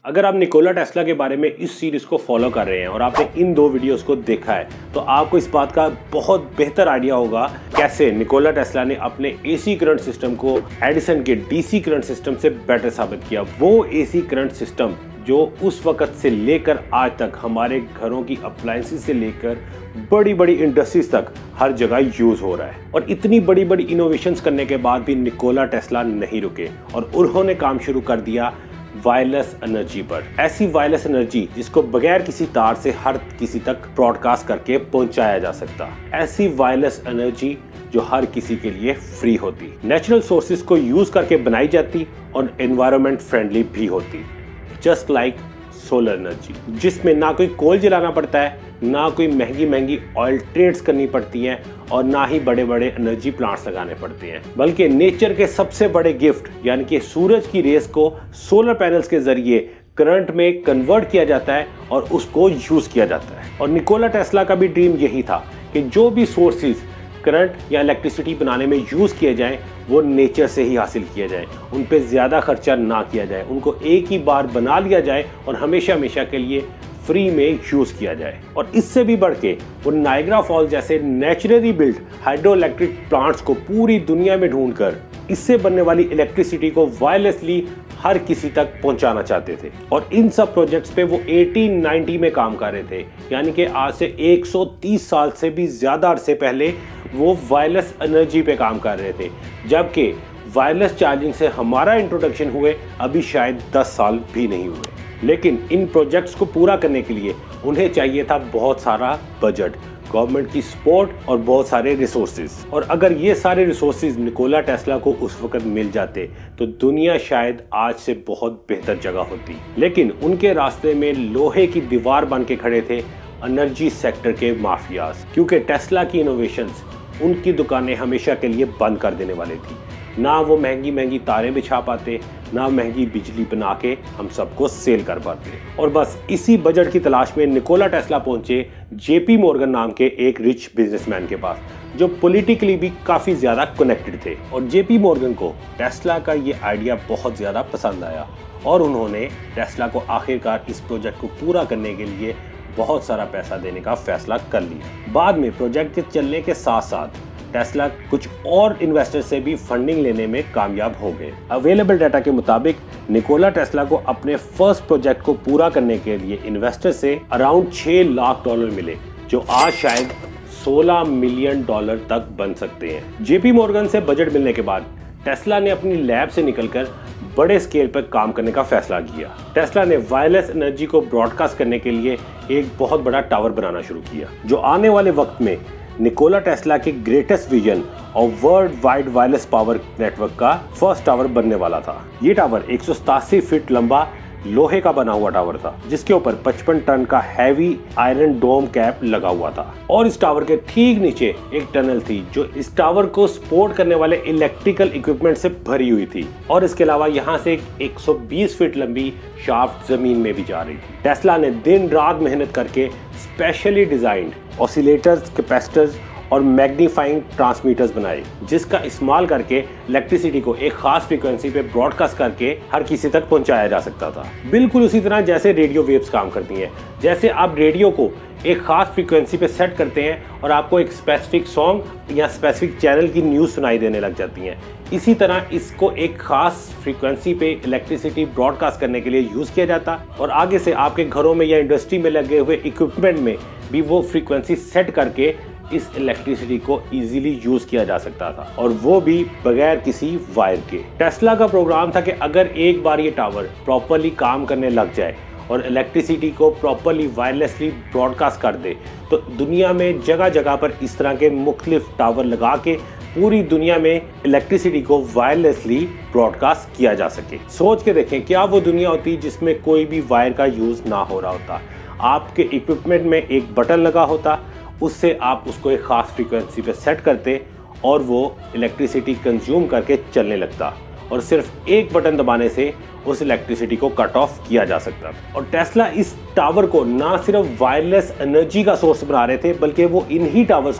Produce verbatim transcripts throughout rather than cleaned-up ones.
अगर आप Nicola Tesla के बारे में इस सीरीज को फॉलो कर रहे हैं और आपने इन दो वीडियोस को देखा है तो आपको इस बात का बहुत बेहतर आइडिया होगा कैसे निकोला टेस्ला ने अपने एसी करंट सिस्टम को एडिसन के डीसी करंट सिस्टम से बेटर साबित किया। वो एसी करंट सिस्टम जो उस वक्त से लेकर आज तक हमारे घरों की अप्लायंसेस से लेकर बड़ी बड़ी इंडस्ट्रीज तक हर जगह यूज हो रहा है। और इतनी बड़ी बड़ी इनोवेशंस करने के बाद भी निकोला टेस्ला नहीं रुके और उन्होंने काम शुरू कर दिया वायरलेस एनर्जी पर। ऐसी वायरलेस एनर्जी जिसको बगैर किसी तार से हर किसी तक ब्रॉडकास्ट करके पहुंचाया जा सकता। ऐसी वायरलेस एनर्जी जो हर किसी के लिए फ्री होती, नेचुरल सोर्सेज को यूज करके बनाई जाती और एनवायरनमेंट फ्रेंडली भी होती, जस्ट लाइक सोलर एनर्जी, जिसमें ना कोई कोल जलाना पड़ता है, ना कोई महंगी महंगी ऑयल ट्रेड्स करनी पड़ती हैं और ना ही बड़े बड़े एनर्जी प्लांट्स लगाने पड़ते हैं, बल्कि नेचर के सबसे बड़े गिफ्ट यानी कि सूरज की रेस को सोलर पैनल्स के जरिए करंट में कन्वर्ट किया जाता है और उसको यूज किया जाता है। और निकोला टेस्ला का भी ड्रीम यही था कि जो भी सोर्सेज करंट या इलेक्ट्रिसिटी बनाने में यूज किए जाएं वो नेचर से ही हासिल किया जाए, उन पे ज्यादा खर्चा ना किया जाए, उनको एक ही बार बना लिया जाए और हमेशा हमेशा के लिए फ्री में यूज किया जाए। और इससे भी बढ़ के वो नायग्रा फॉल जैसे naturally build hydro electric plants को पूरी दुनिया में ढूंढकर इससे बनने वाली इलेक्ट्रिसिटी को वायरलेसली हर किसी तक पहुंचाना चाहते थे। और इन सब प्रोजेक्ट्स पे वो अठारह सौ नब्बे में काम कर रहे थे, यानी कि आज से एक सौ तीस साल से भी ज्यादा अरसे पहले वो वायरलेस एनर्जी पे काम कर रहे थे, जबकि वायरलेस चार्जिंग से हमारा इंट्रोडक्शन हुए अभी शायद दस साल भी नहीं हुए। लेकिन इन प्रोजेक्ट्स को पूरा करने के लिए उन्हें चाहिए था बहुत सारा बजट, गवर्नमेंट की सपोर्ट और बहुत सारे रिसोर्सेज। और अगर ये सारे रिसोर्सेज निकोला टेस्ला को उस वक्त मिल जाते तो दुनिया शायद आज से बहुत बेहतर जगह होती। लेकिन उनके रास्ते में लोहे की दीवार बन के खड़े थे एनर्जी सेक्टर के माफियाज, क्योंकि टेस्ला की इनोवेशंस उनकी दुकानें हमेशा के लिए बंद कर देने वाली थी। ना वो महंगी महंगी तारें बिछा पाते, ना महंगी बिजली बना के हम सबको सेल कर पाते। और बस इसी बजट की तलाश में निकोला टेस्ला पहुंचे जेपी मॉर्गन नाम के एक रिच बिजनेसमैन के पास, जो पॉलिटिकली भी काफी ज्यादा कनेक्टेड थे। और जेपी मॉर्गन को टेस्ला का ये आइडिया बहुत ज्यादा पसंद आया और उन्होंने टेस्ला को आखिरकार इस प्रोजेक्ट को पूरा करने के लिए बहुत सारा पैसा देने का फैसला कर लिया। बाद में प्रोजेक्ट के चलने के साथ साथ टेस्ला कुछ और इन्वेस्टर से भी फंडिंग लेने में कामयाब हो गए। अवेलेबल डाटा के मुताबिक निकोला टेस्ला को अपने फर्स्ट प्रोजेक्ट को पूरा करने के लिए इन्वेस्टर से अराउंड छह लाख डॉलर मिले, जो आज शायद सोलह मिलियन डॉलर तक बन सकते हैं। जेपी मॉर्गन से बजट मिलने के बाद टेस्ला ने अपनी लैब से निकलकर बड़े स्केल पर काम करने का फैसला किया। टेस्ला ने वायरलेस एनर्जी को ब्रॉडकास्ट करने के लिए एक बहुत बड़ा टावर बनाना शुरू किया, जो आने वाले वक्त में निकोला टेस्ला के ग्रेटेस्ट विजन और world wide wireless power network का फर्स्ट टावर बनने वाला था। ये टावर एक सौ सतासी फीट लंबा लोहे का बना हुआ टावर था, जिसके ऊपर पचपन टन का हैवी आयरन डोम कैप लगा हुआ था। और इस टावर के ठीक नीचे एक टनल थी जो इस टावर को सपोर्ट करने वाले इलेक्ट्रिकल इक्विपमेंट से भरी हुई थी। और इसके अलावा यहाँ से एक सौ बीस फीट लंबी शाफ्ट जमीन में भी जा रही थी। टेस्ला ने दिन रात मेहनत करके स्पेशली डिजाइंड ऑसिलेटर्स, कैपेसिटर्स और मैग्नीफाइंग ट्रांसमीटर्स बनाए, जिसका इस्तेमाल करके इलेक्ट्रिसिटी को एक खास फ्रीक्वेंसी पे ब्रॉडकास्ट करके हर किसी तक पहुंचाया जा सकता था। बिल्कुल उसी तरह जैसे रेडियो वेव्स काम करती हैं। जैसे आप रेडियो को एक खास फ्रीक्वेंसी पे सेट करते हैं और आपको एक स्पेसिफिक सॉन्ग या स्पेसिफिक चैनल की न्यूज़ सुनाई देने लग जाती हैं, इसी तरह इसको एक खास फ्रीक्वेंसी पे इलेक्ट्रिसिटी ब्रॉडकास्ट करने के लिए यूज़ किया जाता और आगे से आपके घरों में या इंडस्ट्री में लगे हुए इक्विपमेंट में भी वो फ्रीक्वेंसी सेट करके इस इलेक्ट्रिसिटी को इजीली यूज किया जा सकता था, और वो भी बगैर किसी वायर के। टेस्ला का प्रोग्राम था कि अगर एक बार ये टावर प्रॉपरली काम करने लग जाए और इलेक्ट्रिसिटी को प्रॉपरली वायरलेसली ब्रॉडकास्ट कर दे तो दुनिया में जगह जगह पर इस तरह के मुख्तलिफ टावर लगा के पूरी दुनिया में इलेक्ट्रिसिटी को वायरलेसली ब्रॉडकास्ट किया जा सके। सोच के देखें, क्या वो दुनिया होती जिसमें कोई भी वायर का यूज ना हो रहा होता, आपके इक्विपमेंट में एक बटन लगा होता, उससे आप उसको एक खास फ्रीक्वेंसी पे सेट करते और वो इलेक्ट्रिसिटी कंज्यूम करके चलने लगता, और सिर्फ एक बटन दबाने से उस इलेक्ट्रिसिटी को कट ऑफ किया जा सकता था। और टेस्ला इस टावर को ना सिर्फ वायरलेस एनर्जी का सोर्स बना रहे थे, बल्कि वो इन्हीं टावर्स को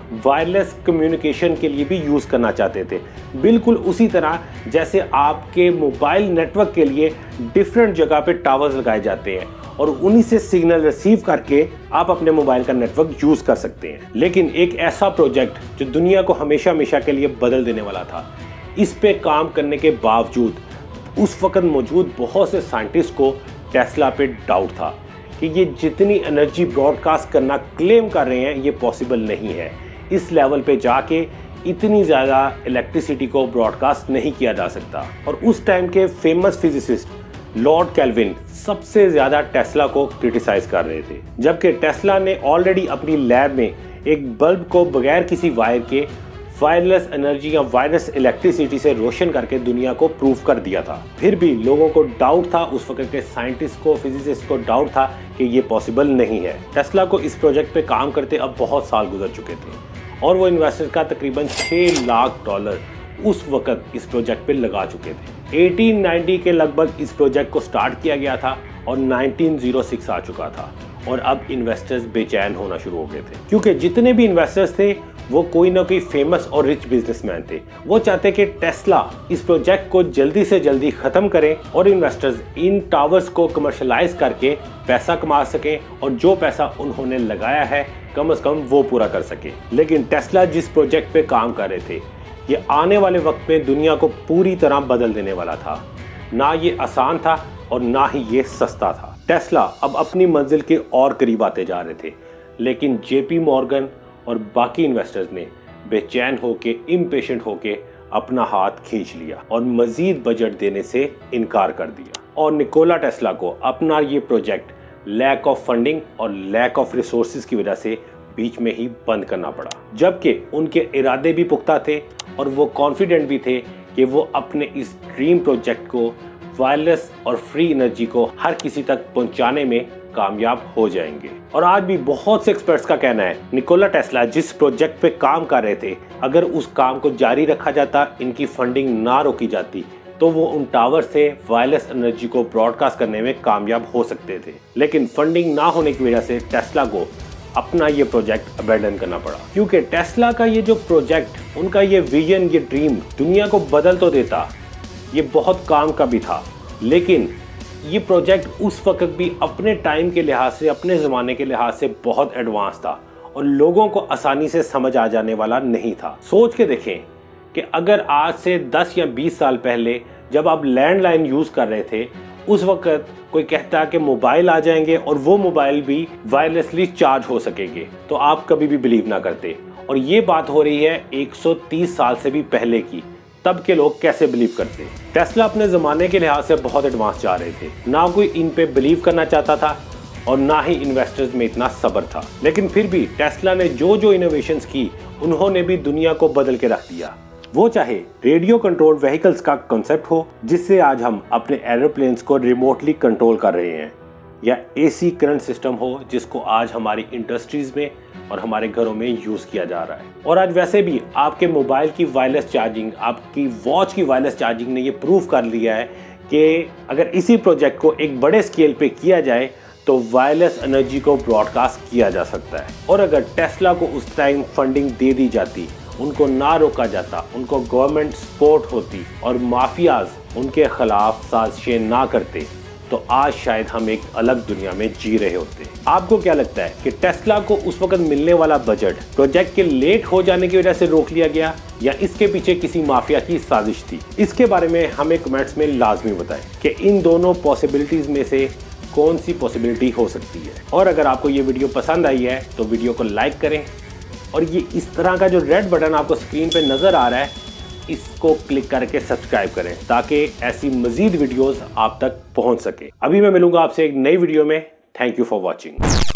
वायरलेस कम्युनिकेशन के लिए भी यूज़ करना चाहते थे, बिल्कुल उसी तरह जैसे आपके मोबाइल नेटवर्क के लिए डिफरेंट जगह पे टावर्स लगाए जाते हैं और उन्हीं से सिग्नल रिसीव करके आप अपने मोबाइल का नेटवर्क यूज़ कर सकते हैं। लेकिन एक ऐसा प्रोजेक्ट जो दुनिया को हमेशा हमेशा के लिए बदल देने वाला था, इस पे काम करने के बावजूद उस वक्त मौजूद बहुत से साइंटिस्ट को टेस्ला पे डाउट था कि ये जितनी एनर्जी ब्रॉडकास्ट करना क्लेम कर रहे हैं ये पॉसिबल नहीं है। इस लेवल पे जाके इतनी ज़्यादा इलेक्ट्रिसिटी को ब्रॉडकास्ट नहीं किया जा सकता। और उस टाइम के फेमस फिजिसिस्ट लॉर्ड केल्विन सबसे ज़्यादा टेस्ला को क्रिटिसाइज कर रहे थे, जबकि टेस्ला ने ऑलरेडी अपनी लैब में एक बल्ब को बगैर किसी वायर के वायरलेस एनर्जी या वायरलेस इलेक्ट्रिसिटी से रोशन करके दुनिया को प्रूव कर दिया था। फिर भी लोगों को डाउट था, उस वक्त के साइंटिस्ट को, फिजिसिस्ट को डाउट था कि ये पॉसिबल नहीं है। टेस्ला को इस प्रोजेक्ट पे काम करते अब बहुत साल गुजर चुके थे और वो इन्वेस्टर का तकरीबन छः लाख डॉलर उस वक्त इस प्रोजेक्ट पे लगा चुके थे। अठारह सौ नब्बे के लगभग इस प्रोजेक्ट को स्टार्ट किया गया था और उन्नीस सौ छह आ चुका था और अब इन्वेस्टर्स बेचैन होना शुरू हो गए थे, क्योंकि जितने भी इन्वेस्टर्स थे वो कोई ना कोई फेमस और रिच बिजनेसमैन थे। वो चाहते कि टेस्ला इस प्रोजेक्ट को जल्दी से जल्दी खत्म करें और इन्वेस्टर्स इन टावर्स को कमर्शलाइज करके पैसा कमा सकें और जो पैसा उन्होंने लगाया है कम से कम वो पूरा कर सके। लेकिन टेस्ला जिस प्रोजेक्ट पे काम कर रहे थे ये आने वाले वक्त में दुनिया को पूरी तरह बदल देने वाला था। ना ये आसान था और ना ही ये सस्ता था। टेस्ला अब अपनी मंजिल के और करीब आते जा रहे थे, लेकिन जेपी मॉर्गन और बाकी इन्वेस्टर्स ने बेचैन होके, इम्पेशेंट होके अपना हाथ खींच लिया और मजीद बजट देने से इनकार कर दिया और निकोला टेस्ला को अपना ये प्रोजेक्ट लैक ऑफ फंडिंग और लैक ऑफ रिसोर्सेज की वजह से बीच में ही बंद करना पड़ा। जबकि उनके इरादे भी पुख्ता थे और वो कॉन्फिडेंट भी थे कि वो अपने इस ड्रीम प्रोजेक्ट को, वायरलेस और फ्री एनर्जी को हर किसी तक पहुंचाने में कामयाब हो जाएंगे। और आज भी बहुत से एक्सपर्ट्स का कहना है निकोला टेस्ला जिस प्रोजेक्ट पे काम कर रहे थे, अगर उस काम को जारी रखा जाता, इनकी फंडिंग ना रोकी जाती, तो वो उन टावर से वायरलेस एनर्जी को ब्रॉडकास्ट करने में कामयाब हो सकते थे। लेकिन फंडिंग ना होने की वजह से टेस्ला को अपना ये प्रोजेक्ट अबैंडन करना पड़ा, क्योंकि टेस्ला का ये जो प्रोजेक्ट, उनका ये विजन, ये ड्रीम दुनिया को बदल तो देता, ये बहुत काम का भी था, लेकिन ये प्रोजेक्ट उस वक्त भी अपने टाइम के लिहाज से, अपने ज़माने के लिहाज से बहुत एडवांस था और लोगों को आसानी से समझ आ जाने वाला नहीं था। सोच के देखें कि अगर आज से दस या बीस साल पहले जब आप लैंडलाइन यूज़ कर रहे थे, उस वक्त कोई कहता है कि मोबाइल आ जाएंगे और वो मोबाइल भी वायरलेसली चार्ज हो सकेंगे, तो आप कभी भी बिलीव ना करते। और ये बात हो रही है एक सौ तीस साल से भी पहले की, तब के लोग कैसे बिलीव करते। टेस्ला अपने ज़माने के लिहाज से बहुत एडवांस जा रहे थे, ना कोई इन पे बिलीव करना चाहता था और ना ही इन्वेस्टर्स में इतना सब्र था। लेकिन फिर भी टेस्ला ने जो जो इनोवेशंस की, उन्होंने भी दुनिया को बदल के रख दिया। वो चाहे रेडियो कंट्रोल व्हीकल्स का कॉन्सेप्ट हो, जिससे आज हम अपने एरोप्लेन्स को रिमोटली कंट्रोल कर रहे हैं, या एसी करंट सिस्टम हो जिसको आज हमारी इंडस्ट्रीज में और हमारे घरों में यूज़ किया जा रहा है। और आज वैसे भी आपके मोबाइल की वायरलेस चार्जिंग, आपकी वॉच की वायरलेस चार्जिंग ने ये प्रूव कर लिया है कि अगर इसी प्रोजेक्ट को एक बड़े स्केल पे किया जाए तो वायरलेस एनर्जी को ब्रॉडकास्ट किया जा सकता है। और अगर टेस्ला को उस टाइम फंडिंग दे दी जाती, उनको ना रोका जाता, उनको गवर्नमेंट सपोर्ट होती और माफियाज उनके खिलाफ साजिशें ना करते, तो आज शायद हम एक अलग दुनिया में जी रहे होते। आपको क्या लगता है कि टेस्ला को उस वक्त मिलने वाला बजट प्रोजेक्ट के लेट हो जाने की वजह से रोक लिया गया, या इसके पीछे किसी माफिया की साजिश थी? इसके बारे में हमें कमेंट्स में लाजमी बताएं कि इन दोनों पॉसिबिलिटीज में से कौन सी पॉसिबिलिटी हो सकती है। और अगर आपको ये वीडियो पसंद आई है तो वीडियो को लाइक करें और ये इस तरह का जो रेड बटन आपको स्क्रीन पे नजर आ रहा है, इसको क्लिक करके सब्सक्राइब करें ताकि ऐसी मजीद वीडियोस आप तक पहुंच सके। अभी मैं मिलूंगा आपसे एक नई वीडियो में। Thank you for watching.